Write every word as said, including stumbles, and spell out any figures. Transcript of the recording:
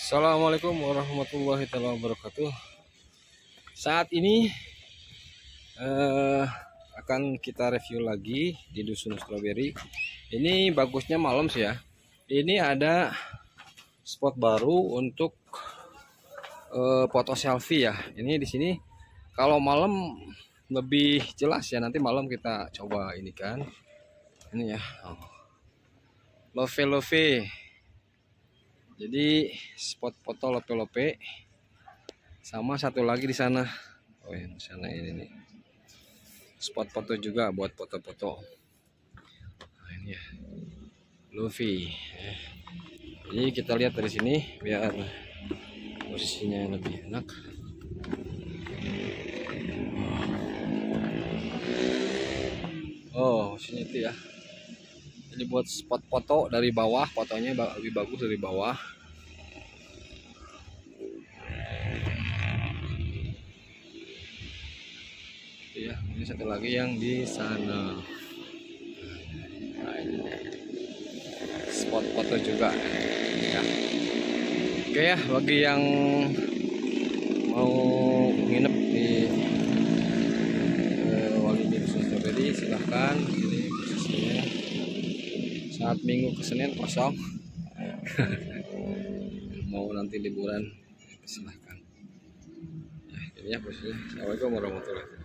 Assalamualaikum warahmatullahi wabarakatuh. Saat ini eh, akan kita review lagi di Dusun Stroberi. Ini bagusnya malam sih ya. Ini ada spot baru untuk eh, foto selfie ya. Ini di sini kalau malam lebih jelas ya. Nanti malam kita coba ini kan. Ini ya. Oh. Love love. Jadi spot foto lope-lope sama satu lagi di sana. Oh ya, di sana ini nih. Spot foto juga buat foto-foto. Nah, ini ya. Luffy. Jadi kita lihat dari sini biar posisinya lebih enak. Oh, sini itu ya. Jadi buat spot foto dari bawah, fotonya lebih bagus dari bawah. Ya, ini satu lagi yang di sana. Nah, ini spot foto juga. Ya. Oke ya, bagi yang mau nginep di eh, Walini Dusun Stroberi, silahkan. Ini posisinya saat Minggu ke Senin kosong. Mau nanti liburan, silahkan. Ya, ini ya posisinya. Assalamualaikum warahmatullahi wabarakatuh.